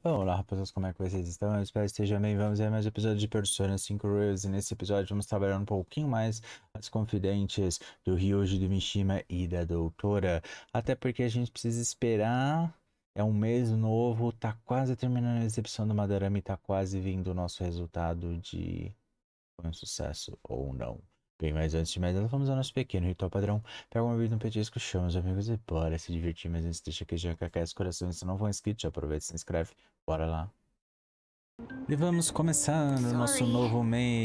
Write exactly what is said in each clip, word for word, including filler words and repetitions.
Olá, rapaziada, como é que vocês estão? Eu espero que estejam bem. Vamos ver mais um episódio de Persona cinco Royals. E nesse episódio vamos trabalhar um pouquinho mais as confidentes do Ryoji, do Mishima e da Doutora. Até porque a gente precisa esperar. É um mês novo, tá quase terminando a exibição do Madarame, tá quase vindo o nosso resultado de foi um sucesso ou não. Bem, mas antes de mais nada, vamos ao nosso pequeno ritual padrão. Pega uma bebida, um petisco, chama os amigos e bora se divertir. Mas antes, deixa que já cacá esse coração. Se não for inscrito, já aproveita e se inscreve. Bora lá. E vamos começando o nosso novo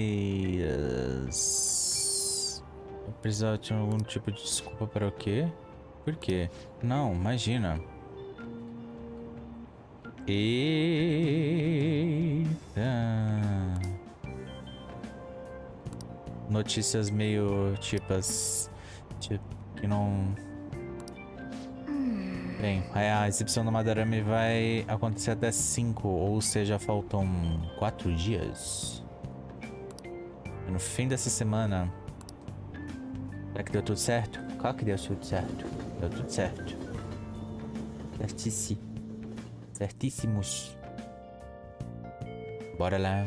mês. Eu precisava de algum tipo de desculpa para o quê? Por quê? Não, imagina. Eita. Notícias meio tipas, tipo, que não... Bem, a exibição do Madarame vai acontecer até cinco, ou seja, faltam quatro dias. No fim dessa semana. Será que deu tudo certo? Claro que deu tudo certo. Deu tudo certo. Certíssimo. Certíssimos. Bora lá.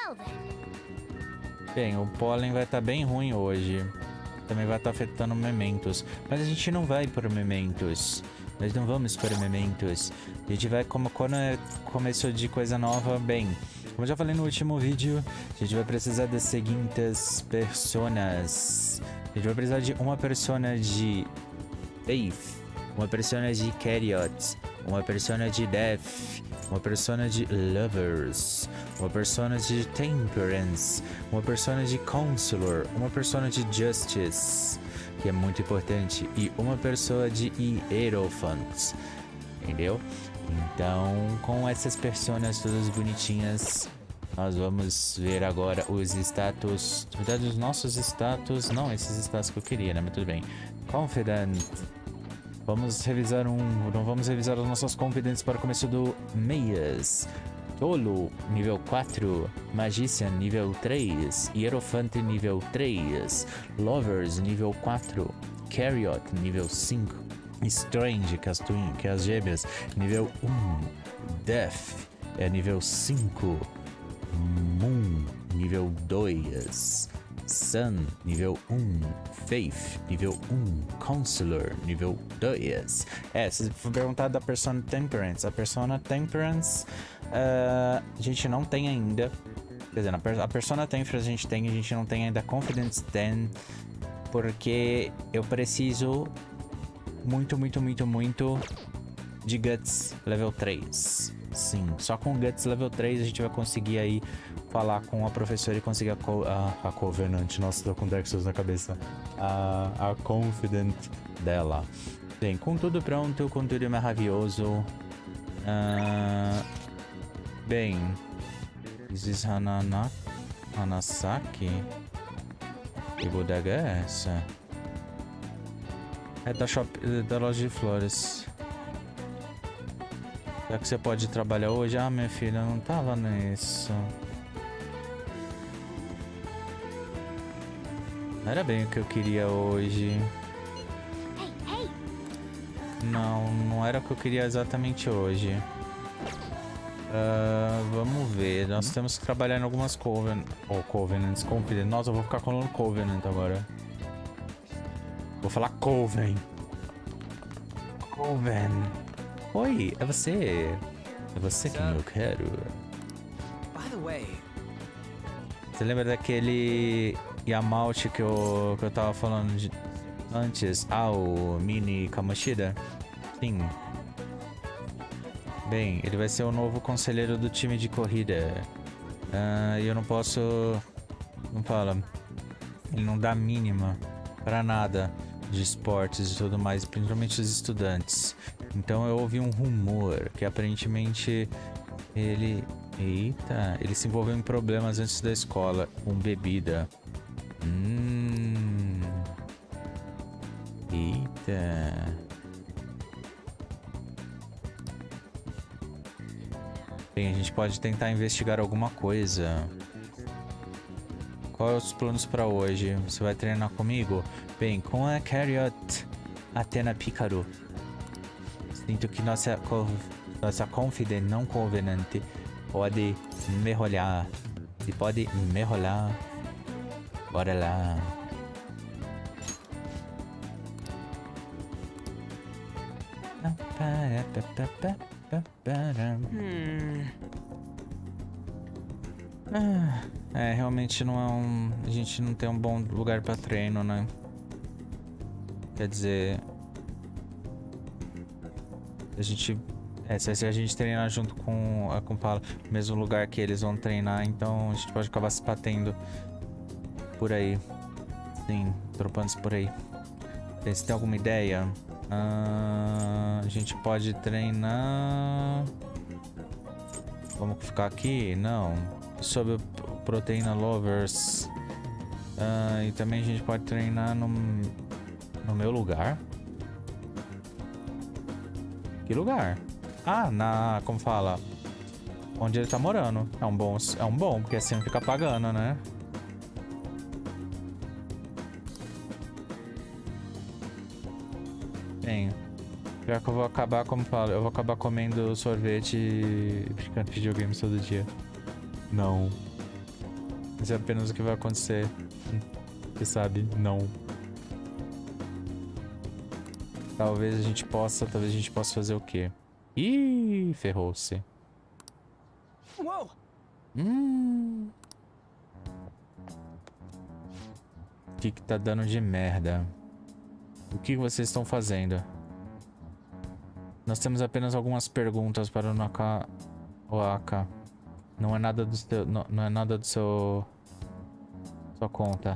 Bem, o pólen vai estar bem ruim hoje. Também vai estar afetando Mementos. Mas a gente não vai por Mementos. Nós não vamos para Mementos. A gente vai como quando é começo de coisa nova. Bem, como eu já falei no último vídeo, a gente vai precisar das seguintes personas. A gente vai precisar de uma persona de Faith, uma persona de Carriot, uma persona de Death, uma persona de Lovers, uma persona de Temperance, uma persona de Counselor, uma persona de Justice, que é muito importante, e uma pessoa de Hierophant, entendeu? Então, com essas personas todas bonitinhas, nós vamos ver agora os status, na verdade os nossos status, não esses status que eu queria, né? Mas tudo bem. Confident. Vamos revisar um, não vamos revisar as nossas confidentes para o começo do mês. Tolo, nível quatro, Magician, nível três, Hierophante, nível três, Lovers, nível quatro, Carriot, nível cinco, Strange, que as, twin, que as gêmeas, nível um, Death, é nível cinco, Moon, nível dois, Sun, nível um, Faith, nível um, Counselor, nível dois. É, se for perguntar da Persona Temperance, a Persona Temperance uh, a gente não tem ainda. Quer dizer, a Persona Temperance a gente tem, a gente não tem ainda Confidence dez, porque eu preciso muito, muito, muito, muito de Guts level três. Sim, só com Guts level três a gente vai conseguir aí falar com a professora e conseguir a, co a, a Covenant. Nossa, tô com Dark Souls na cabeça. A, a Confident dela. Bem, com tudo pronto, com tudo maravilhoso. Uh, bem, this is Hanana, Hanasaki. Que bodega é essa? É da, shop, da loja de flores. Será que você pode trabalhar hoje? Ah, minha filha, não tava nisso. Não era bem o que eu queria hoje. Não, não era o que eu queria exatamente hoje. Uh, vamos ver. Nós temos que trabalhar em algumas Coven... oh, Covenants. Confident. Nossa, eu vou ficar falando Covenant agora. Vou falar Coven. Coven. Oi, é você. É você que eu quero. Você lembra daquele Yamauchi que eu, que eu tava falando de antes? Ah, o Mini Kamoshida? Sim. Bem, ele vai ser o novo conselheiro do time de corrida. Ah, e eu não posso... Não fala. Ele não dá a mínima pra nada de esportes e tudo mais, principalmente os estudantes. Então eu ouvi um rumor que aparentemente ele... Eita, ele se envolveu em problemas antes da escola com bebida. Hum... Eita... Bem, a gente pode tentar investigar alguma coisa. Quais os planos para hoje? Você vai treinar comigo? Bem, com a Carriot, Athena Picaro. Sinto que nossa Nossa confident, não covenant, pode me olhar. Se pode me olhar. Bora lá. Hmm. Ah, é, realmente não é um... A gente não tem um bom lugar pra treino, né? Quer dizer... A gente... É, se a gente treinar junto com a Compala, no mesmo lugar que eles vão treinar, então a gente pode acabar se batendo por aí. Sim, dropando por aí. Você tem alguma ideia? Ah, a gente pode treinar... Vamos ficar aqui? Não. Sobre o Proteína Lovers. Ah, e também a gente pode treinar no, no meu lugar. Que lugar? Ah, na... Como fala? Onde ele tá morando. É um bom, é um bom, porque assim não fica pagando, né? Bem, pior que eu vou acabar, como falo, eu vou acabar comendo sorvete e ficando videogame todo dia. Não. Isso é apenas o que vai acontecer. Você sabe, não. Talvez a gente possa, talvez a gente possa fazer o quê? Ih, ferrou-se. Hum. O que que tá dando de merda? O que vocês estão fazendo? Nós temos apenas algumas perguntas para o Naka Oaka. Não é nada do seu, não, não é nada do seu sua conta.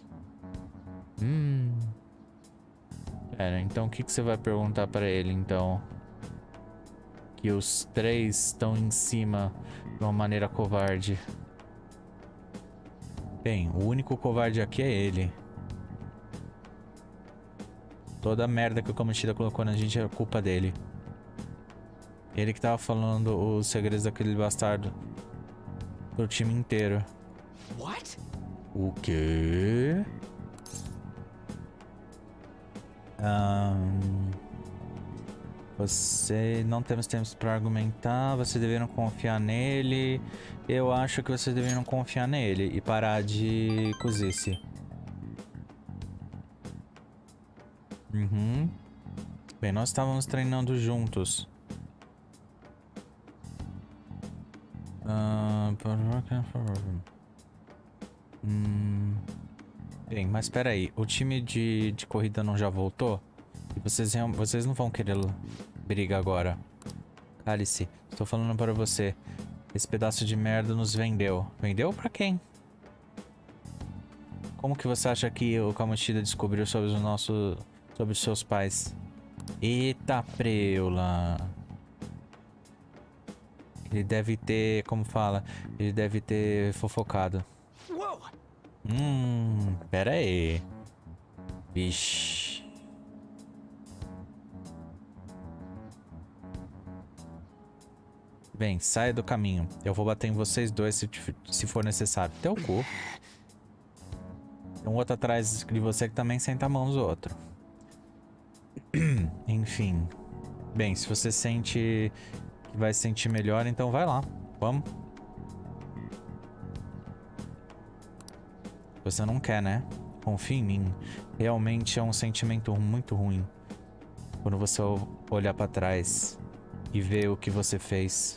Hum. Pera, então o que que você vai perguntar para ele então? Que os três estão em cima de uma maneira covarde. Bem, o único covarde aqui é ele. Toda a merda que o Kamoshida colocou na gente é culpa dele. Ele que tava falando os segredos daquele bastardo pro time inteiro. What? O quê? Um, você não temos tempo para argumentar. Vocês deveriam confiar nele. Eu acho que vocês deveriam confiar nele e parar de cozice. Uhum. Bem, nós estávamos treinando juntos. Uh, hum. Bem, mas espera aí. O time de, de corrida não já voltou? E vocês, vocês não vão querer briga agora. Cale-se. Estou falando para você. Esse pedaço de merda nos vendeu. Vendeu pra quem? Como que você acha que o Kamoshida descobriu sobre o nosso... Sobre os seus pais? Eita preula. Ele deve ter... Como fala? Ele deve ter fofocado. Hum... Pera aí. Vixe. Bem, saia do caminho. Eu vou bater em vocês dois se, se for necessário. Teu cu. Tem um outro atrás de você que também senta a mão nos outros. Enfim. Bem, se você sente que vai se sentir melhor, então vai lá. Vamos. Você não quer, né? Confia em mim. Realmente é um sentimento muito ruim. Quando você olhar pra trás e ver o que você fez.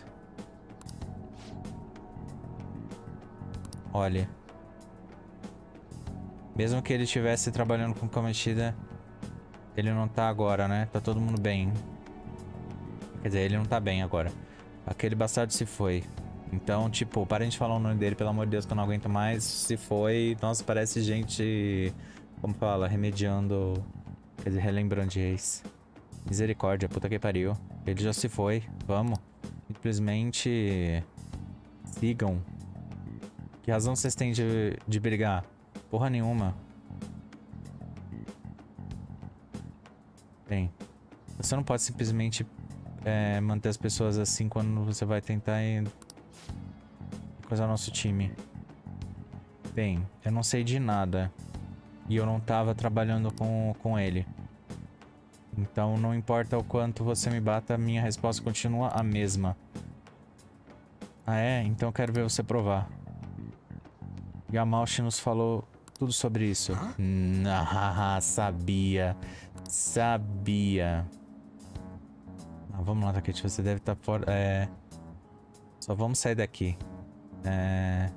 Olha. Mesmo que ele estivesse trabalhando com Kamoshida, ele não tá agora, né? Tá todo mundo bem. Quer dizer, ele não tá bem agora. Aquele bastardo se foi. Então, tipo, parem de falar o nome dele, pelo amor de Deus, que eu não aguento mais. Se foi, nossa, parece gente... Como fala? Remediando... Quer dizer, relembrando de ex. Misericórdia, puta que pariu. Ele já se foi. Vamos. Simplesmente... Sigam. Que razão vocês têm de, de brigar? Porra nenhuma. Bem, você não pode simplesmente é, manter as pessoas assim quando você vai tentar coisar nosso time. Bem, eu não sei de nada. E eu não tava trabalhando com, com ele. Então não importa o quanto você me bata, a minha resposta continua a mesma. Ah é? Então eu quero ver você provar. Yamauchi nos falou tudo sobre isso. Ah, sabia. Sabia. Ah, vamos lá, Takechi. Você deve estar fora... É... Só vamos sair daqui. É...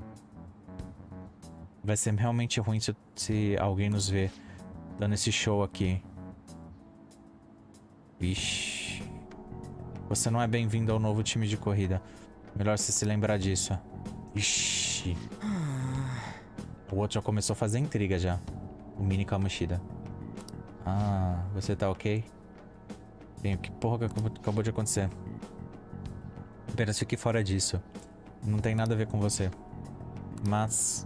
Vai ser realmente ruim se, se alguém nos ver dando esse show aqui. Vixe. Você não é bem-vindo ao novo time de corrida. Melhor você se lembrar disso. Ixi. O outro já começou a fazer intriga já. O Mini Kamoshida. Ah, você tá ok? Bem, que porra que acabou de acontecer? Apenas fique fora disso. Não tem nada a ver com você. Mas...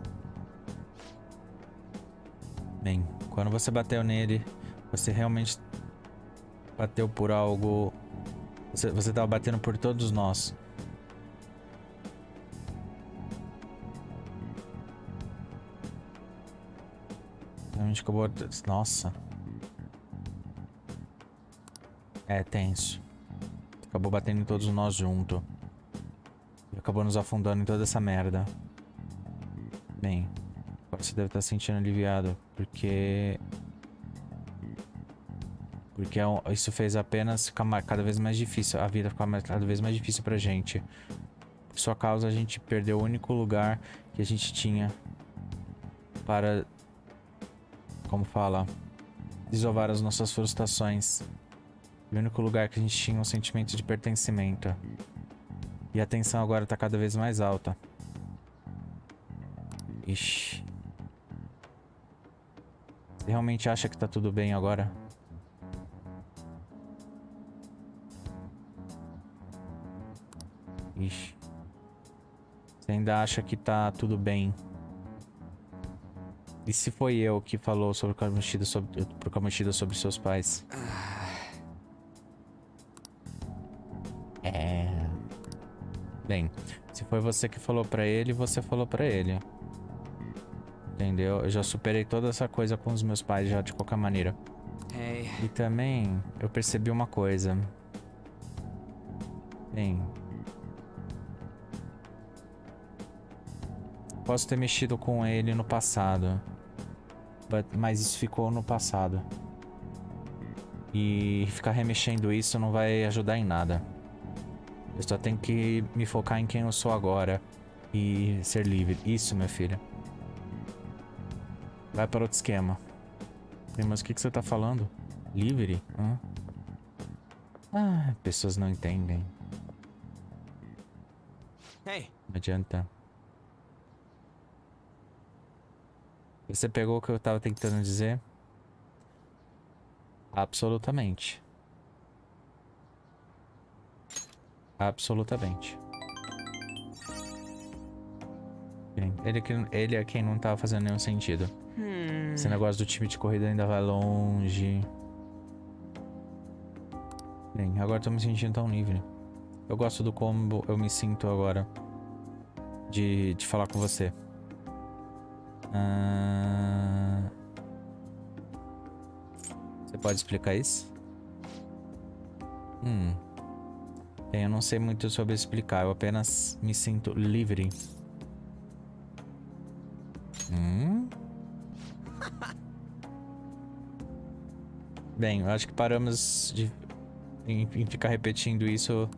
Bem, quando você bateu nele, você realmente bateu por algo... Você, você tava batendo por todos nós. A gente acabou... Nossa. É tenso. Acabou batendo em todos nós junto. E acabou nos afundando em toda essa merda. Bem, agora você deve estar se sentindo aliviado. Porque... Porque isso fez apenas ficar cada vez mais difícil. A vida ficar cada vez mais difícil pra gente. Por sua causa, a gente perdeu o único lugar que a gente tinha para... Como fala? Desovar as nossas frustrações. O único lugar que a gente tinha um sentimento de pertencimento. E a tensão agora tá cada vez mais alta. Ixi. Você realmente acha que tá tudo bem agora? Ixi. Você ainda acha que tá tudo bem? E se foi eu que falou sobre o Kamoshida sobre, pro Kamoshida sobre seus pais? É... Bem, se foi você que falou pra ele, você falou pra ele. Entendeu? Eu já superei toda essa coisa com os meus pais já, de qualquer maneira. Hey. E também, eu percebi uma coisa. Bem... Posso ter mexido com ele no passado. Mas isso ficou no passado. E ficar remexendo isso não vai ajudar em nada. Eu só tenho que me focar em quem eu sou agora. E ser livre. Isso, minha filha. Vai para outro esquema. Mas o que, que você tá falando? Livre? Hã? Ah, pessoas não entendem. Hey. Não adianta. Você pegou o que eu tava tentando dizer? Absolutamente. Absolutamente. Bem, ele, ele é quem não tava fazendo nenhum sentido. Hmm. Esse negócio do time de corrida ainda vai longe. Bem, agora tô me sentindo tão livre. Eu gosto do como eu me sinto agora. De, de falar com você. Ah... Você pode explicar isso? Hum. Bem, eu não sei muito sobre explicar. Eu apenas me sinto livre. Hum? Bem, eu acho que paramos de em, em ficar repetindo isso.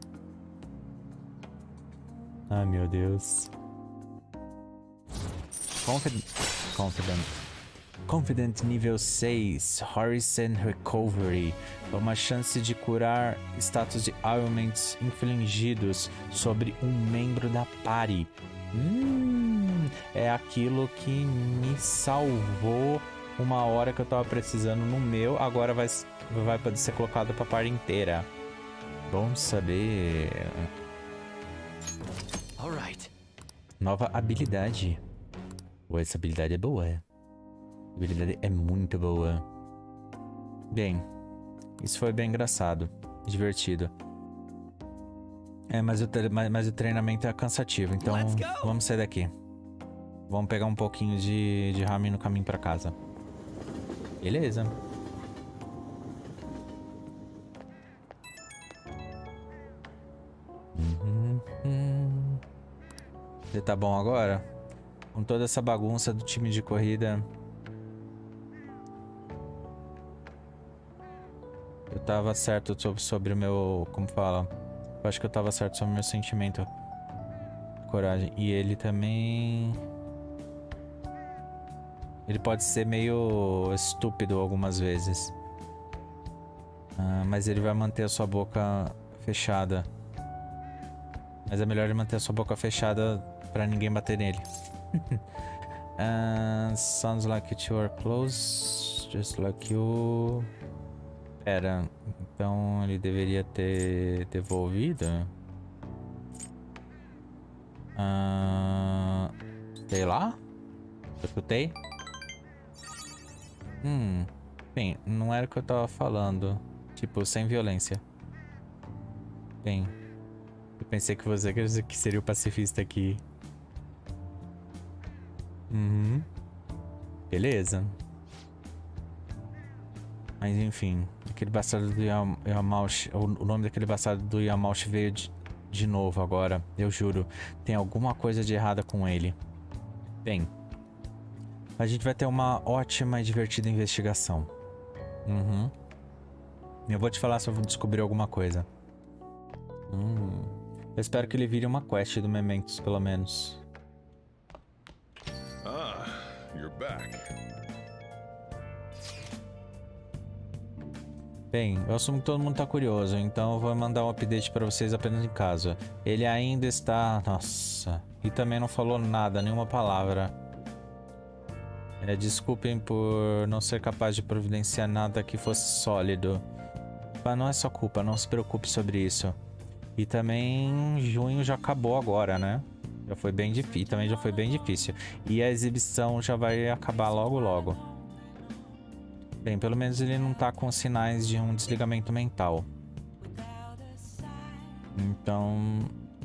Ai, meu Deus. Confident... Confident... Confident nível seis. Horizon Recovery. É uma chance de curar status de ailments infligidos sobre um membro da party. Hum, é aquilo que me salvou uma hora que eu tava precisando no meu. Agora vai, vai poder ser colocado pra party inteira. Bom saber. Alright. Nova habilidade. Ué, essa habilidade é boa. A habilidade é muito boa. Bem, isso foi bem engraçado. Divertido. É, mas o, mas, mas o treinamento é cansativo. Então, vamos sair daqui. Vamos pegar um pouquinho de, de ramen no caminho pra casa. Beleza. Uhum, uhum. Você tá bom agora? Com toda essa bagunça do time de corrida. Eu tava certo sobre, sobre o meu... Como fala? Eu acho que eu tava certo sobre o meu sentimento. Coragem. E ele também... Ele pode ser meio estúpido algumas vezes. Ah, mas ele vai manter a sua boca fechada. Mas é melhor ele manter a sua boca fechada pra ninguém bater nele. uh, sounds like you are close. Just like you... Pera, então ele deveria ter devolvido? Uh, sei lá? Eu chutei? Hum, bem, não era o que eu tava falando. Tipo, sem violência. Bem, eu pensei que você que seria o pacifista aqui. Uhum. Beleza. Mas enfim, aquele bastardo do Yamauchi, o nome daquele bastardo do Yamauchi veio de, de novo agora, eu juro. Tem alguma coisa de errada com ele. Bem, a gente vai ter uma ótima e divertida investigação. Uhum. Eu vou te falar se eu descobrir alguma coisa. Hum. Eu espero que ele vire uma quest do Mementos, pelo menos. Ah, you're back. Bem, eu assumo que todo mundo tá curioso, então eu vou mandar um update pra vocês apenas em casa. Ele ainda está... Nossa... E também não falou nada, nenhuma palavra. É, desculpem por não ser capaz de providenciar nada que fosse sólido. Mas não é sua culpa, não se preocupe sobre isso. E também junho já acabou agora, né? Já foi bem difícil, também já foi bem difícil. E a exibição já vai acabar logo logo. Bem, pelo menos ele não tá com sinais de um desligamento mental. Então...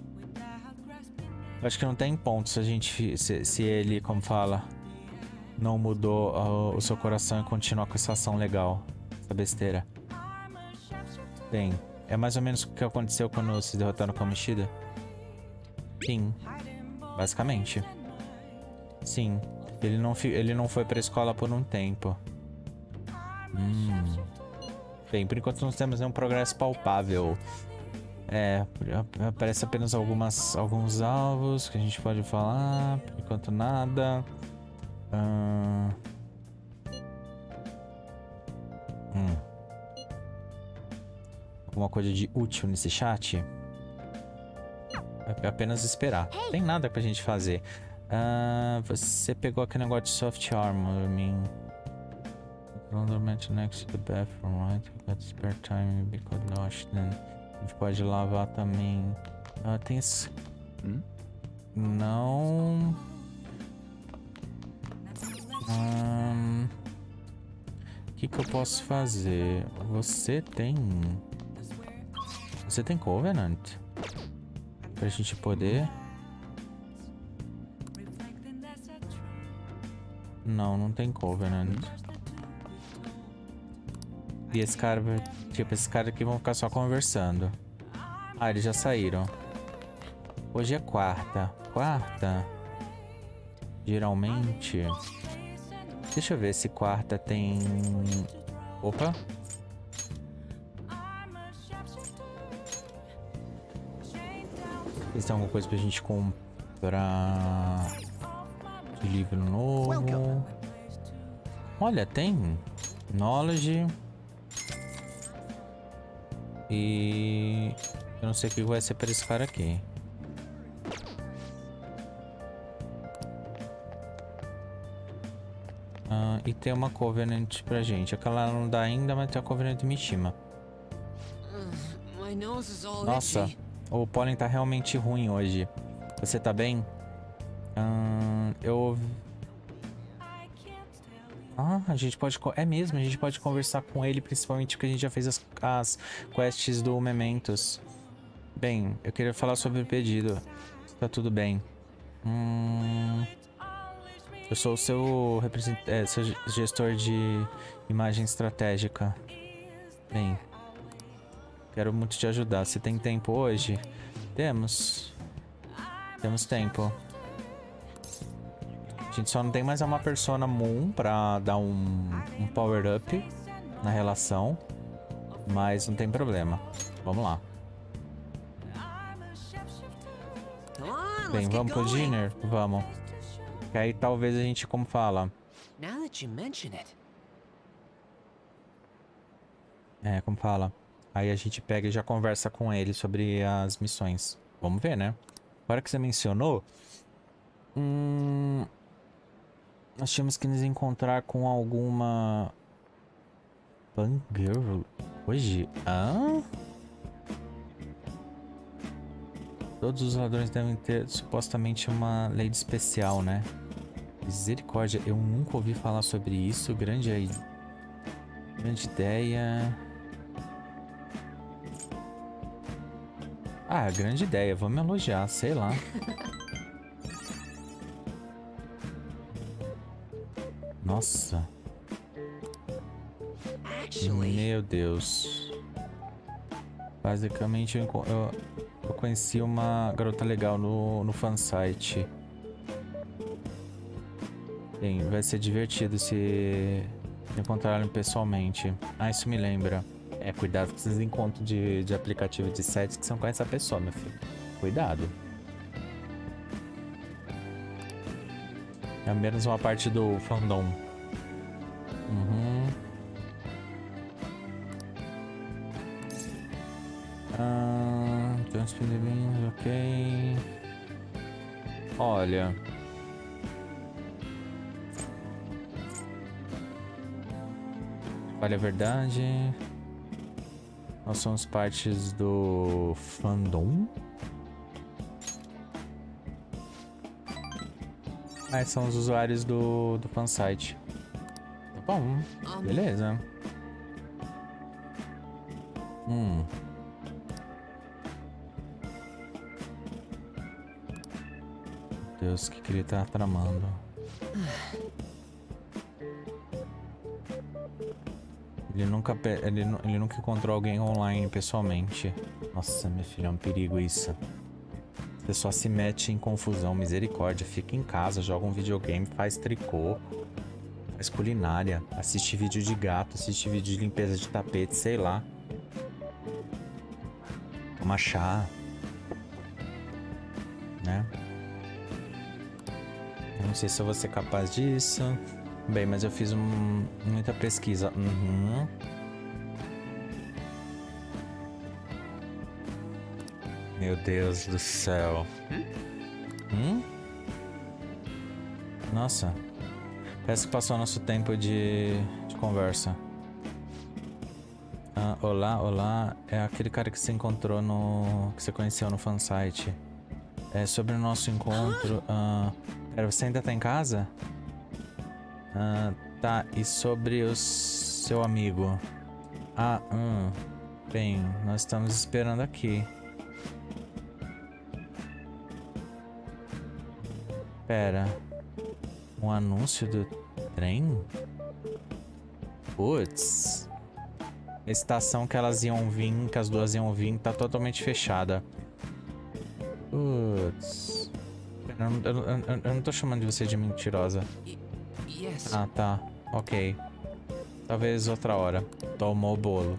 Acho que não tem ponto se a gente... Se, se ele, como fala... Não mudou uh, o seu coração e continuar com essa ação legal. Essa besteira. Bem, é mais ou menos o que aconteceu quando se derrotaram com a Mishida? Sim. Basicamente. Sim. Ele não, ele não foi pra escola por um tempo. Hum. Bem, por enquanto não temos nenhum progresso palpável. É, aparece apenas algumas, alguns alvos que a gente pode falar. Por enquanto nada. Hum. Hum. Alguma coisa de útil nesse chat? É apenas esperar. Não tem nada pra gente fazer. Uh, você pegou aquele negócio de soft armor, I mean... next to the bathroom, right? You got spare time because lost, then a gente pode lavar também. Ah, tem esse... Hum? Não... Hum... O que que eu posso fazer? Você tem... Você tem Covenant? Pra gente poder... Não, não tem Covenant. E esse cara, tipo, esses caras aqui vão ficar só conversando. Ah, eles já saíram. Hoje é quarta. Quarta? Geralmente... Deixa eu ver se quarta tem... Opa! Eles têm alguma coisa pra gente comprar... De livro novo... Olha, tem... Knowledge... E... Eu não sei o que vai ser para esse cara aqui. Ah, e tem uma Covenant pra gente. Aquela não dá ainda, mas tem a Covenant de Mishima. Nossa, o pólen tá realmente ruim hoje. Você tá bem? Ah, eu... Ah, a gente pode... É mesmo, a gente pode conversar com ele, principalmente porque a gente já fez as, as quests do Mementos. Bem, eu queria falar sobre o pedido. Tá tudo bem. Hum... Eu sou o seu, represent... é, seu gestor de imagem estratégica. Bem, quero muito te ajudar. Você tem tempo hoje? Temos. Temos tempo. A gente só não tem mais uma persona Moon pra dar um, um power up na relação. Mas não tem problema. Vamos lá. Come on, Bem, let's get vamos pro going. dinner? Vamos. Que aí talvez a gente, como fala... Now that you mention it. É, como fala? Aí a gente pega e já conversa com ele sobre as missões. Vamos ver, né? Agora que você mencionou... Hum... Nós tínhamos que nos encontrar com alguma... Fangirl? Hoje? Hã? Todos os ladrões devem ter supostamente uma lei especial, né? Misericórdia, eu nunca ouvi falar sobre isso. Grande aí. Grande ideia. Ah, grande ideia. Vamos elogiar, sei lá. Nossa. Actually, Meu Deus. Basicamente, eu, enco- eu, eu conheci uma garota legal no, no fansite. Bem, vai ser divertido se encontrarem pessoalmente. Ah, isso me lembra. É, cuidado com esses encontros de, de aplicativo de sites que são com essa pessoa, meu filho. Cuidado. É menos uma parte do fandom. Uhum. Ah, transferir bens, ok. Olha. Olha a verdade. Nós somos partes do fandom. Ah, são os usuários do, do fansite. Tá bom, beleza. Hum. Meu Deus, o que, que ele tá tramando? Ele nunca, pe- ele, nu- ele nunca encontrou alguém online pessoalmente. Nossa, minha filha, é um perigo isso. Você só se mete em confusão, misericórdia. Fica em casa, joga um videogame, faz tricô, faz culinária, assiste vídeo de gato, assiste vídeo de limpeza de tapete, sei lá. Toma chá. Né? Eu não sei se eu vou ser capaz disso. Bem, mas eu fiz um- muita pesquisa. Uhum. Meu Deus do céu. Hum? Nossa. Parece que passou nosso tempo de, de conversa. Ah, olá, olá. É aquele cara que você encontrou no... que você conheceu no fansite. É sobre o nosso encontro. Ah, pera, você ainda tá em casa? Ah, tá. E sobre o seu amigo? Ah, hum. Bem, nós estamos esperando aqui. Pera. Um anúncio do trem? Putz. A estação que elas iam vir, que as duas iam vir, tá totalmente fechada. Putz. Eu não, eu, eu- eu não tô chamando de você de mentirosa. yes. Ah, tá. Ok. Talvez outra hora. Tomou o bolo.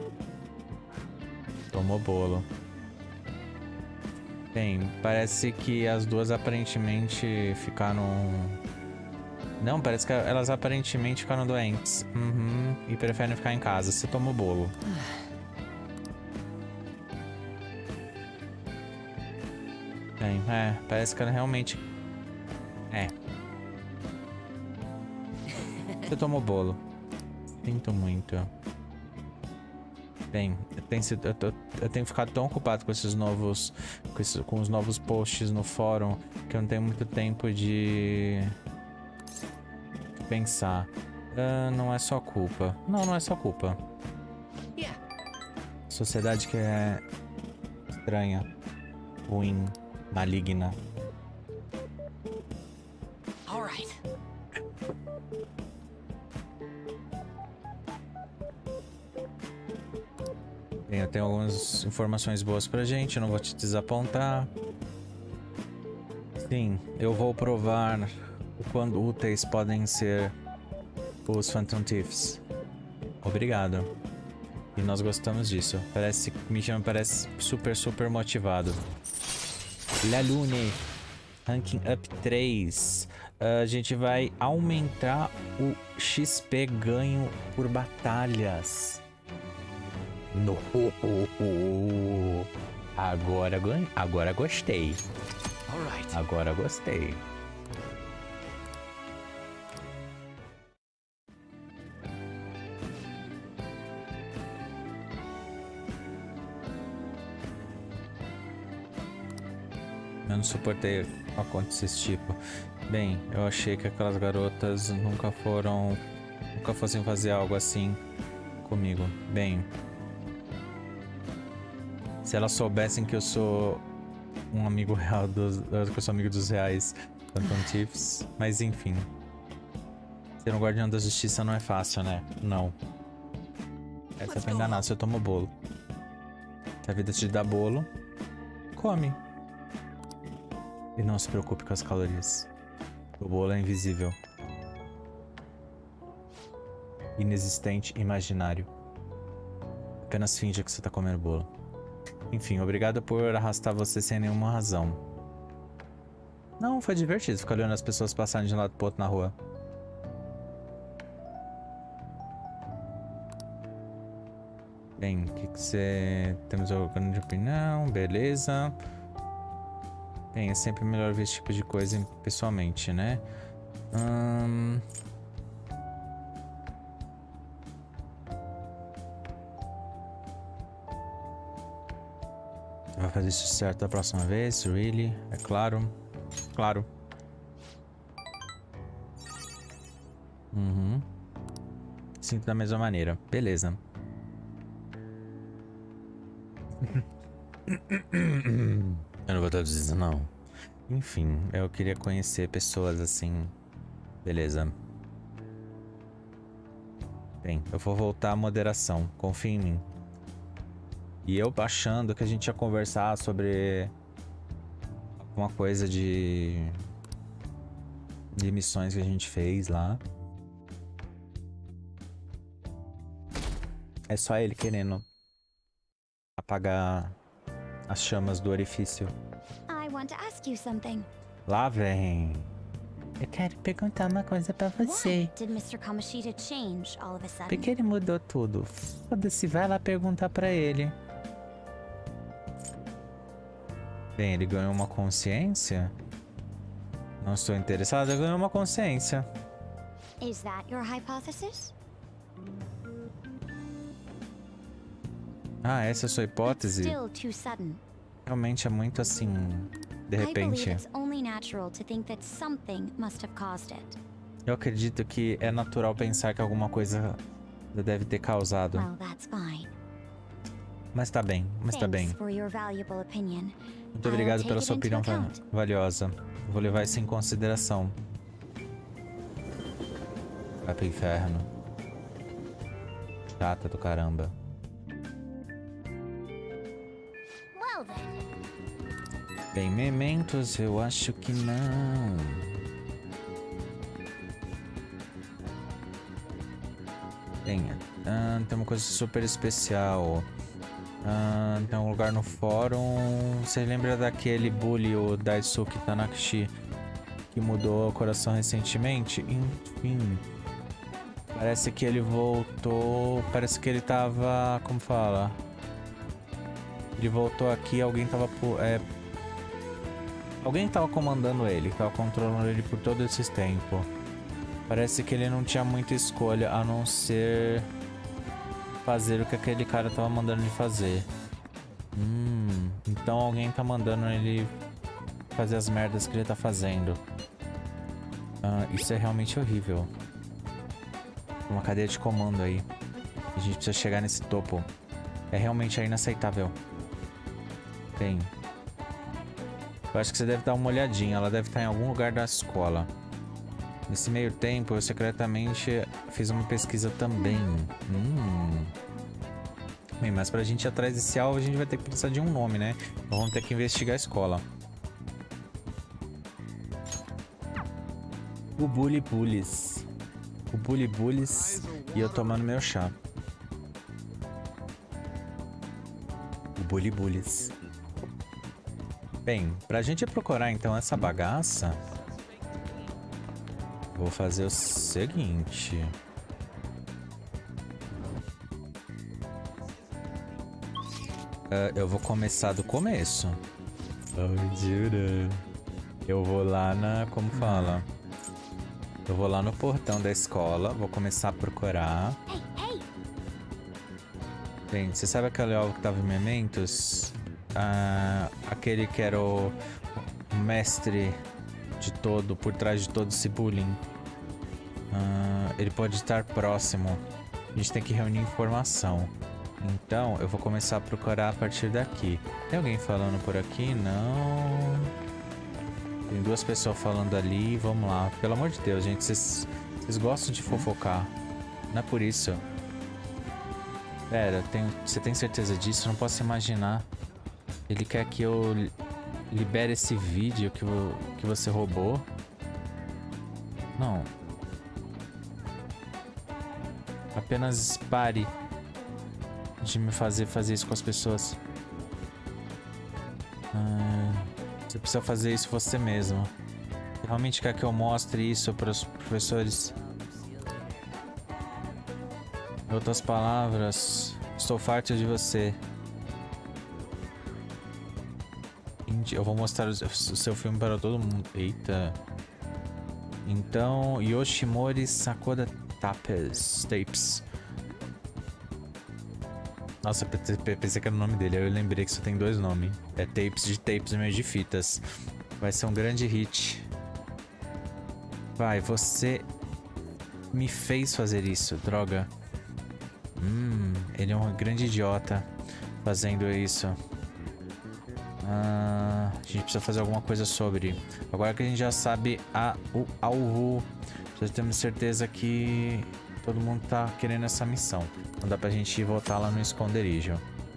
Tomou bolo. Bem, parece que as duas aparentemente ficaram... Não, parece que elas aparentemente ficaram doentes. Uhum. E preferem ficar em casa. Você tomou bolo. Bem, é. Parece que ela realmente... É. Você tomou bolo. Sinto muito. Bem, eu tenho, sido- eu, tô- eu tenho ficado tão ocupado com esses novos... Com, esses- com os novos posts no fórum que eu não tenho muito tempo de... de pensar. Ah, não é só culpa. Não, não é só culpa. Yeah. Sociedade que é estranha, ruim, maligna. All right. Bem, eu tenho algumas informações boas pra gente, eu não vou te desapontar. Sim, eu vou provar o quão úteis podem ser os Phantom Thieves. Obrigado. E nós gostamos disso. Parece, Misha me parece super, super motivado. La Lune, ranking up três. Uh, a gente vai aumentar o X P ganho por batalhas. No. Agora, agora gostei. Alright. Agora gostei. Eu não suportei acontecer desse tipo. Bem, eu achei que aquelas garotas nunca foram... Nunca fossem fazer algo assim comigo. Bem... Se elas soubessem que eu sou um amigo real dos... Que eu sou amigo dos reais Phantom Thieves. Mas enfim. Ser um guardião da justiça não é fácil, né? Não. Essa é pra enganar se eu tomo bolo. Se a vida te dá bolo, come. E não se preocupe com as calorias. O bolo é invisível. Inexistente, imaginário. Apenas finja que você tá comendo bolo. Enfim, obrigado por arrastar você sem nenhuma razão. Não, foi divertido ficar olhando as pessoas passarem de um lado pro outro na rua. Bem, o que que você... Temos alguma grande opinião, beleza. Bem, é sempre melhor ver esse tipo de coisa pessoalmente, né? Hum... Vai fazer isso certo da próxima vez, really? É claro. Claro. Uhum. Sinto da mesma maneira. Beleza. Eu não vou traduzir isso, não. Enfim, eu queria conhecer pessoas assim. Beleza. Bem, eu vou voltar à moderação. Confia em mim. E eu achando que a gente ia conversar sobre alguma coisa de... de missões que a gente fez lá. É só ele querendo apagar as chamas do orifício. I want to ask you something. Lá vem. Eu quero perguntar uma coisa pra você. Why did mister Kamoshida change all of a sudden? Porque ele mudou tudo. Foda-se, vai lá perguntar pra ele. Bem, ele ganhou uma consciência? Não estou interessado, ele ganhou uma consciência. Is that your hypothesis? Ah, essa é a sua hipótese? Still too sudden. Realmente é muito assim, de I repente. believe it's only natural to think that something must have caused it. Eu acredito que é natural pensar que alguma coisa deve ter causado. Well, that's fine. Mas tá bem, mas tá bem. Thanks for your valuable opinion. Muito obrigado I'll pela take sua it into opinião account. valiosa. Vou levar isso em consideração. Vai pro inferno. Chata do caramba. Well then. Bem, mementos, eu acho que não. Bem, ah, tem uma coisa super especial. Ah, tem um lugar no fórum. Você lembra daquele bully, o Daisuke Tanakashi, que mudou o coração recentemente? Enfim. Parece que ele voltou. Parece que ele tava. Como fala? Ele voltou aqui, alguém tava por. É, alguém tava comandando ele, tava controlando ele por todo esse tempo. Parece que ele não tinha muita escolha a não ser fazer o que aquele cara tava mandando ele fazer. Hum, então alguém tá mandando ele fazer as merdas que ele tá fazendo. Ah, isso é realmente horrível. Uma cadeia de comando aí. A gente precisa chegar nesse topo. É realmente inaceitável. Bem, eu acho que você deve dar uma olhadinha. Ela deve estar em algum lugar da escola. Nesse meio tempo, eu secretamente fiz uma pesquisa também. Hum. Bem, mas pra gente ir atrás desse alvo, a gente vai ter que precisar de um nome, né? Então vamos ter que investigar a escola. O Bully Bullies. O Bully Bullies e eu tomando meu chá. O Bully Bullies. Bem, pra gente procurar então essa bagaça, vou fazer o seguinte. Uh, eu vou começar do começo. Ai, jura. Eu vou lá na... Como fala? Eu vou lá no portão da escola. Vou começar a procurar. Bem, você sabe aquele alvo que tava em Mementos? Uh, aquele que era o mestre de todo, por trás de todo esse bullying. Uh, ele pode estar próximo. A gente tem que reunir informação. Então, eu vou começar a procurar a partir daqui. Tem alguém falando por aqui? Não. Tem duas pessoas falando ali. Vamos lá. Pelo amor de Deus, gente. Vocês gostam de fofocar. Não é por isso. Pera, tem, você tem certeza disso? Eu não posso imaginar. Ele quer que eu libere esse vídeo que, eu, que você roubou? Não. Apenas pare de me fazer fazer isso com as pessoas. Ah, você precisa fazer isso você mesmo. Você realmente quer que eu mostre isso para os professores? Em outras palavras, estou farto de você. Eu vou mostrar o seu filme para todo mundo. Eita. Então, Yoshimori Sakoda Tapes. Tapes. Nossa, pensei que era o nome dele. Aí eu lembrei que só tem dois nomes. É Tapes de Tapes em vez de fitas. Vai ser um grande hit. Vai, você me fez fazer isso, droga. Hum, ele é um grande idiota fazendo isso. Ah, a gente precisa fazer alguma coisa sobre. Agora que a gente já sabe a, o alvo, já temos certeza que todo mundo tá querendo essa missão. Não dá pra gente voltar lá no esconderijo.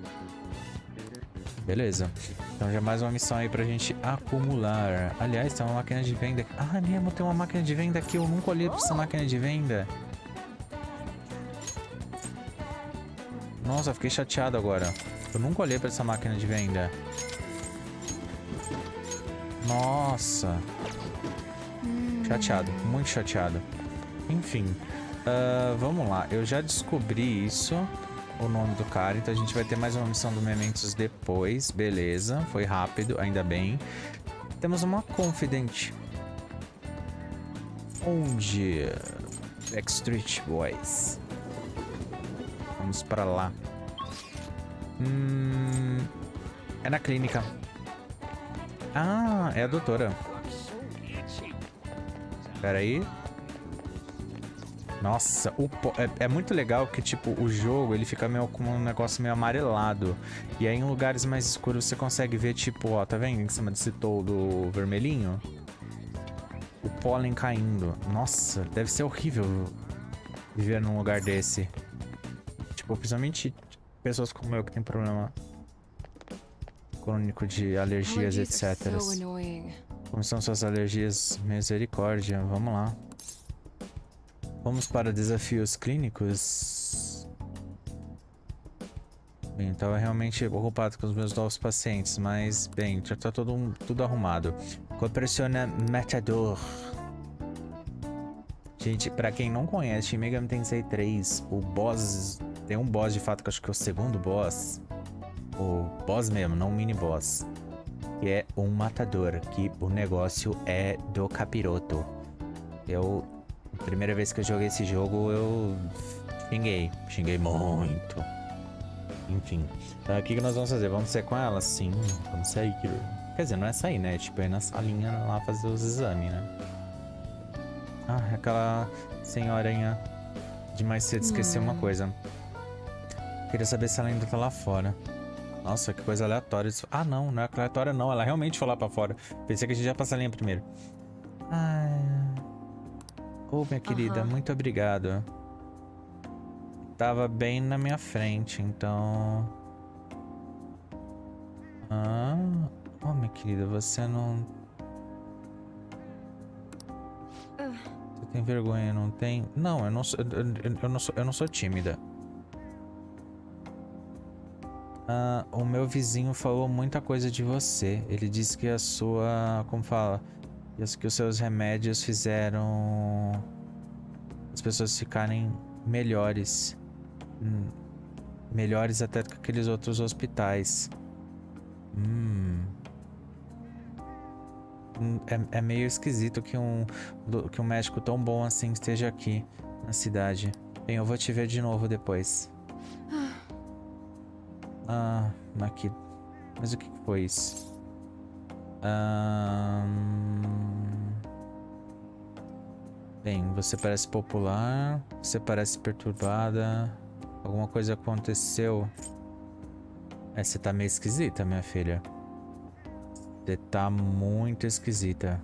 Beleza. Então já mais uma missão aí pra gente acumular. Aliás, tem uma máquina de venda. Ah, mesmo, tem uma máquina de venda aqui. Eu nunca olhei pra essa máquina de venda. Nossa, fiquei chateado agora. Eu nunca olhei pra essa máquina de venda. Nossa. Chateado, muito chateado. Enfim, uh, vamos lá. Eu já descobri isso, o nome do cara. Então a gente vai ter mais uma missão do Mementos depois. Beleza, foi rápido, ainda bem. Temos uma Confident. Onde? Backstreet Boys. Vamos pra lá. Hum, é na clínica. Ah, é a doutora. Pera aí. Nossa, o po... é, é muito legal que, tipo, o jogo, ele fica meio com um negócio meio amarelado. E aí, em lugares mais escuros, você consegue ver, tipo, ó, tá vendo? Em cima desse toldo vermelhinho? O pólen caindo. Nossa, deve ser horrível viver num lugar desse. Tipo, principalmente pessoas como eu que tem problema crônico de alergias, etcétera. Como são suas alergias? Misericórdia, vamos lá. Vamos para desafios clínicos. Bem, estava realmente ocupado com os meus novos pacientes, mas, bem, já tá todo, tudo arrumado. Copressiona Matador. Gente, pra quem não conhece, Shin Megami Tensei três, o boss... Tem um boss, de fato, que eu acho que é o segundo boss. O boss mesmo, não o mini boss. Que é um matador, que o negócio é do capiroto. Eu... Primeira vez que eu joguei esse jogo, eu xinguei. Xinguei muito. Enfim. Então, o que, que nós vamos fazer? Vamos sair com ela? Sim, vamos sair. Quer dizer, não é sair, né? Tipo, ir na salinha lá fazer os exames, né? Ah, aquela senhorinha de mais cedo esqueceu uma coisa. Queria saber se ela ainda tá lá fora. Nossa, que coisa aleatória. Ah, não, não é aleatória não. Ela realmente foi lá pra fora. Pensei que a gente ia passar a linha primeiro. Ah... Oh, minha querida, uhum. Muito obrigado. tava bem na minha frente, então... Ah... Oh, minha querida, você não... Você tem vergonha, não tem? Não, eu não sou... Eu, eu, não, sou, eu não sou tímida. Ah, o meu vizinho falou muita coisa de você. Ele disse que a sua... Como fala? Que os seus remédios fizeram... as pessoas ficarem melhores. Hum, melhores até que aqueles outros hospitais. Hum... É, é meio esquisito que um, que um médico tão bom assim esteja aqui na cidade. Bem, eu vou te ver de novo depois. Ah, aqui. Mas o que foi isso? Ah, bem, você parece popular. Você parece perturbada. Alguma coisa aconteceu. É, você tá meio esquisita, minha filha. Você tá muito esquisita.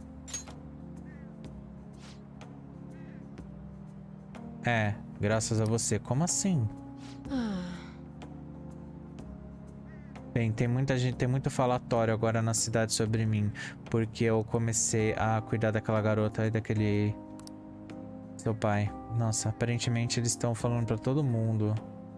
É, graças a você. Como assim? Bem, tem muita gente, tem muito falatório agora na cidade sobre mim. Porque eu comecei a cuidar daquela garota e daquele... seu pai. Nossa, aparentemente eles estão falando pra todo mundo.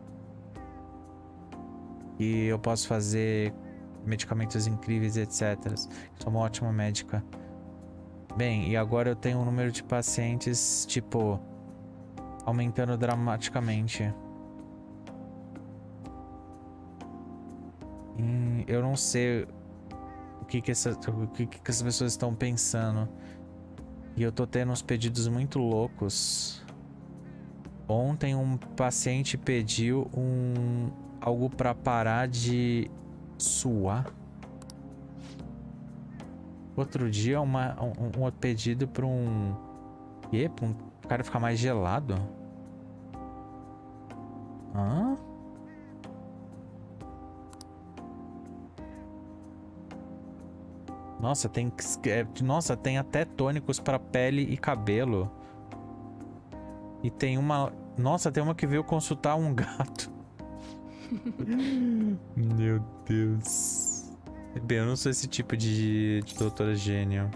E eu posso fazer... medicamentos incríveis, etcétera. Sou uma ótima médica. Bem, e agora eu tenho um número de pacientes, tipo, aumentando dramaticamente. E eu não sei o que que, essa, o que que essas pessoas estão pensando. E eu tô tendo uns pedidos muito loucos. Ontem um paciente pediu um algo pra parar de suar. Outro dia uma, um, um pedido para um... quê? Pra um cara ficar mais gelado? Hã? Nossa, tem... Nossa, tem até tônicos para pele e cabelo. E tem uma... Nossa, tem uma que veio consultar um gato. Meu Deus. Bem, eu não sou esse tipo de, de doutora gênio.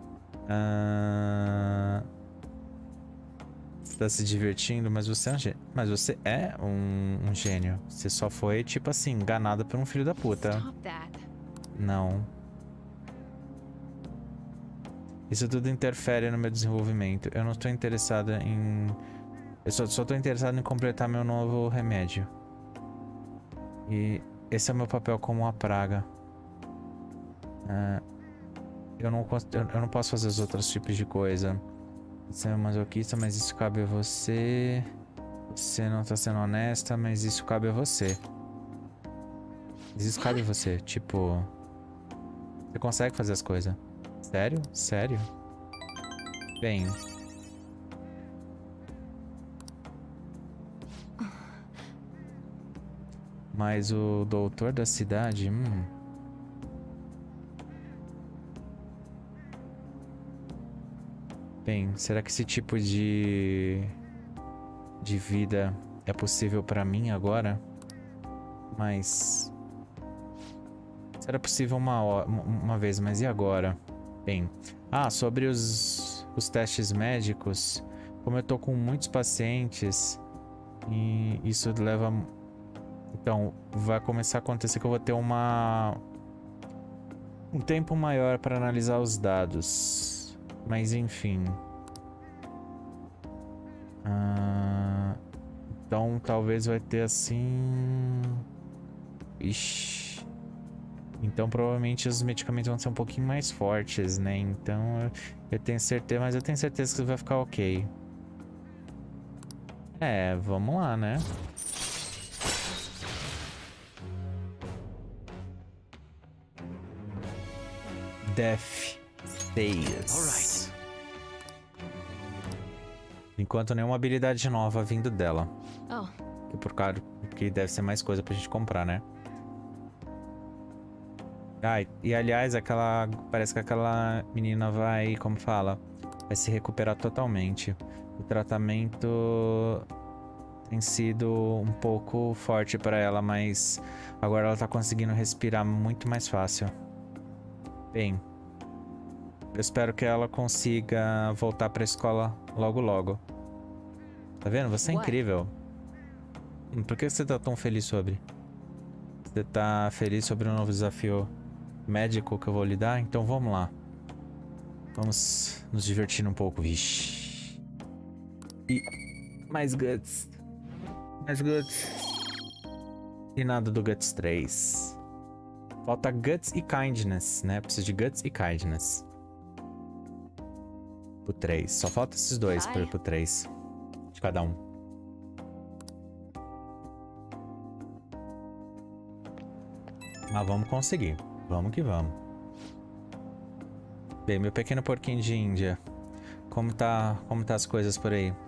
Ah... Você tá se divertindo, mas você é um gênio. Mas você é um, um gênio. Você só foi, tipo assim, enganada por um filho da puta. Não. Isso tudo interfere no meu desenvolvimento. Eu não estou interessada em... Eu só, só tô interessado em completar meu novo remédio. E esse é o meu papel como uma praga. Uh, eu, não, eu, eu não posso fazer os outros tipos de coisa. Você é masoquista, mas isso cabe a você. Você não tá sendo honesta, mas isso cabe a você. Mas isso cabe a você. Tipo... Você consegue fazer as coisas. Sério? Sério? Bem... Mas o doutor da cidade... Hum. Bem, será que esse tipo de... de vida é possível pra mim agora? Mas... Será possível uma, uma vez, mas e agora? Bem... Ah, sobre os, os testes médicos... Como eu tô com muitos pacientes... E isso leva... Então, vai começar a acontecer que eu vou ter uma... um tempo maior para analisar os dados. Mas, enfim. Ah, então, talvez vai ter assim... Ixi. Então, provavelmente os medicamentos vão ser um pouquinho mais fortes, né? Então, eu tenho certeza... Mas eu tenho certeza que vai ficar ok. É, vamos lá, né? Death seis. Enquanto nenhuma habilidade nova vindo dela. Oh. Que por causa que deve ser mais coisa pra gente comprar, né? Ah, e aliás, aquela... Parece que aquela menina vai... Como fala? Vai se recuperar totalmente. O tratamento... tem sido um pouco forte pra ela, mas agora ela tá conseguindo respirar muito mais fácil. Bem, eu espero que ela consiga voltar pra escola logo logo. Tá vendo? Você é incrível. Por que você tá tão feliz sobre? Você tá feliz sobre um novo desafio médico que eu vou lhe dar? Então vamos lá. Vamos nos divertir um pouco. Vixe. E mais Guts. Mais Guts. E nada do Guts três. Falta Guts e Kindness, né? Preciso de Guts e Kindness. Pro três. Só falta esses dois pro, pro três. De cada um. Mas vamos conseguir. Vamos que vamos. Bem, meu pequeno porquinho de Índia. Como tá, como tá as coisas por aí?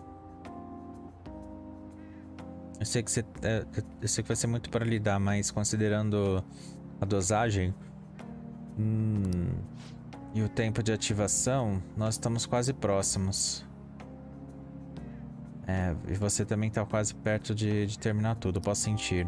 Eu sei que você, eu sei que vai ser muito para lidar, mas considerando a dosagem hum, e o tempo de ativação, nós estamos quase próximos. É, e você também tá quase perto de, de terminar tudo, posso sentir.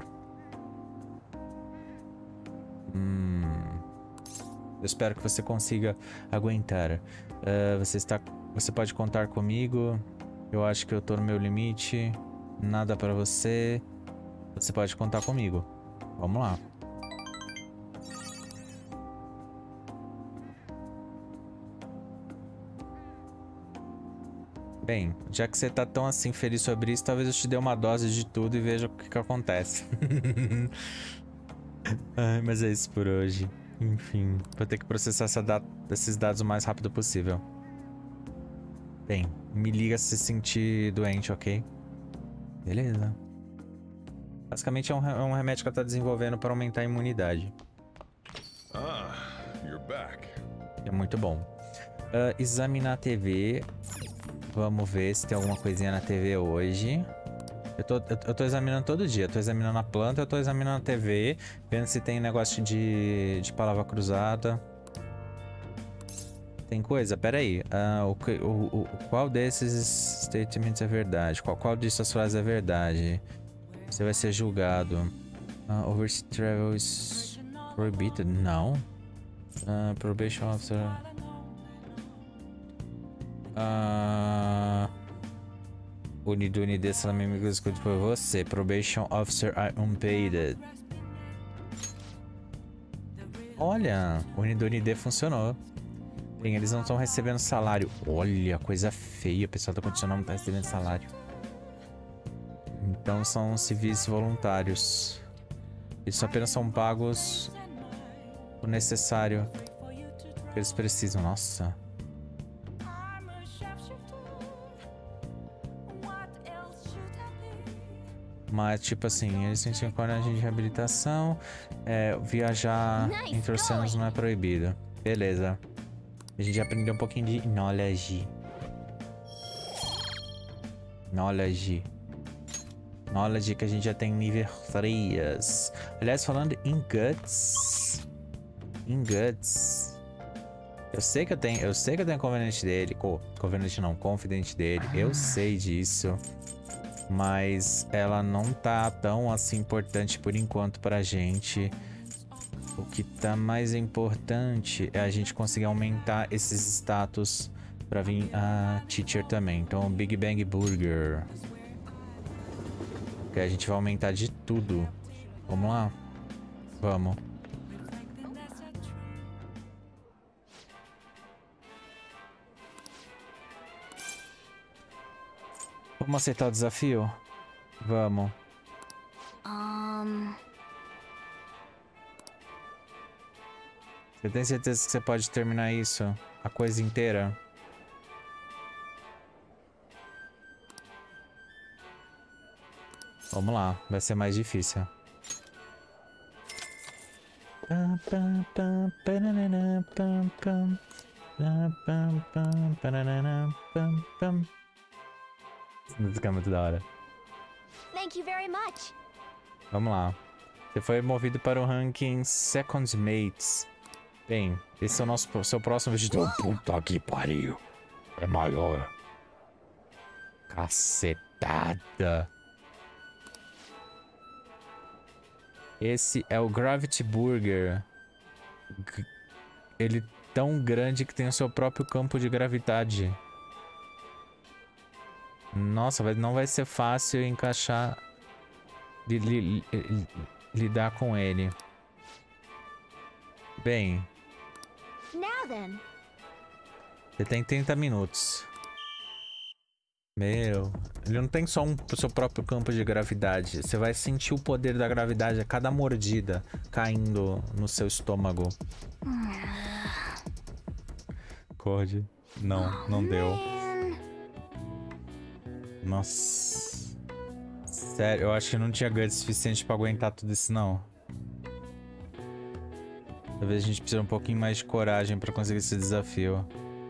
Hum, eu espero que você consiga aguentar. Uh, você está, você pode contar comigo. Eu acho que eu tô no meu limite. Nada pra você. Você pode contar comigo. Vamos lá. Bem, já que você tá tão assim feliz sobre isso, talvez eu te dê uma dose de tudo e veja o que que acontece. Ai, mas é isso por hoje. Enfim, vou ter que processar essa data, esses dados o mais rápido possível. Bem, me liga se sentir doente, ok? Beleza. Basicamente é um, é um remédio que ela tá desenvolvendo para aumentar a imunidade. Ah, you're back. É muito bom. Uh, examinar a T V. Vamos ver se tem alguma coisinha na T V hoje. Eu tô, eu, eu tô examinando todo dia. Eu tô examinando a planta, eu tô examinando a T V. Vendo se tem negócio de, de palavra cruzada. Tem coisa? Pera aí. Uh, o, o, o, qual desses statements é verdade? Qual, qual dessas frases é verdade? Você vai ser julgado. Uh, overseas travel is prohibited? Não. Uh, probation officer... Uh... Unido Unides amigos escolhido por você. Probation officer are unpaid. Olha, o Unido Unide funcionou. Bem, eles não estão recebendo salário. Olha, coisa feia. O pessoal da condicional não está recebendo salário. Então são civis voluntários. Eles apenas são pagos o necessário que eles precisam. Nossa. Mas, tipo assim, eles têm cinco anos de reabilitação. É, viajar entre oceanos não é proibido. Beleza. A gente já aprendeu um pouquinho de knowledge. Knowledge. Knowledge que a gente já tem nível três. Aliás, falando em Guts. Em Guts. Eu sei que eu tenho. Eu sei que eu tenho conveniente dele. Oh, conveniente não, confidente dele. Eu sei disso. Mas ela não tá tão assim importante por enquanto pra gente. O que tá mais importante é a gente conseguir aumentar esses status pra vir a teacher também. Então, Big Bang Burger. Que a gente vai aumentar de tudo. Vamos lá? Vamos. Vamos aceitar o desafio? Vamos. Um... Você tem certeza que você pode terminar isso? A coisa inteira? Vamos lá, vai ser mais difícil. Música é muito da hora. Thank you very much. Vamos lá. Você foi movido para o ranking Second Mates. Bem, esse é o nosso seu próximo vídeo. Puta que pariu. É maior. Cacetada. Esse é o Gravity Burger. G- Ele tão grande que tem o seu próprio campo de gravidade. Nossa, vai- não vai ser fácil encaixar... li- li- li- lidar com ele. Bem, Now then. você tem trinta minutos. Meu, ele não tem só um seu próprio campo de gravidade. Você vai sentir o poder da gravidade a cada mordida caindo no seu estômago. Acorde. Não, não deu. Man. Nossa. Sério, eu acho que não tinha guts suficiente pra aguentar tudo isso, não. Talvez a gente precise um pouquinho mais de coragem pra conseguir esse desafio.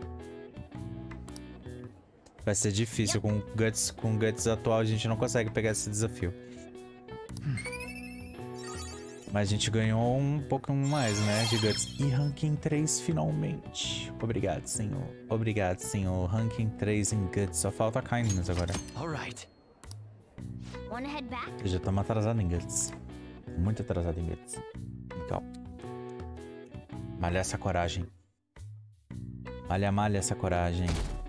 Vai ser difícil. Com guts, com guts atual a gente não consegue pegar esse desafio. Mas a gente ganhou um pouco mais, né, de guts. E ranking três finalmente. Obrigado, senhor. Obrigado, senhor. Ranking três em guts. Só falta kindness agora. All right. Wanna head back? Eu já estamos atrasados em guts. Muito atrasado em guts. Legal. Malha essa coragem. Malha, malha essa coragem.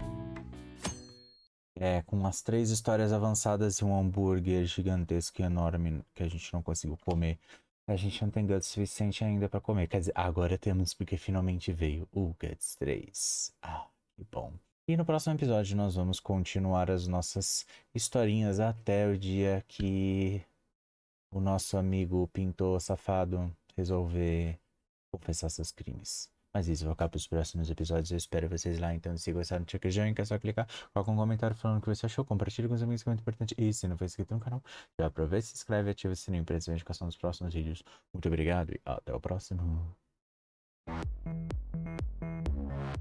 É, com as três histórias avançadas e um hambúrguer gigantesco e enorme que a gente não conseguiu comer. A gente não tem guts suficiente ainda pra comer. Quer dizer, agora temos porque finalmente veio o Guts três. Ah, que bom. E no próximo episódio nós vamos continuar as nossas historinhas até o dia que o nosso amigo pintor safado resolver confessar seus crimes. Mas isso vai ficar para os próximos episódios. Eu espero vocês lá. Então, se gostaram, tchau, que é só clicar. Coloca um comentário falando o que você achou. Compartilhe com os amigos, que é muito importante. E se não for inscrito no canal, já aproveita, se inscreve e ativa o sininho para receber a notificação dos próximos vídeos. Muito obrigado e até o próximo.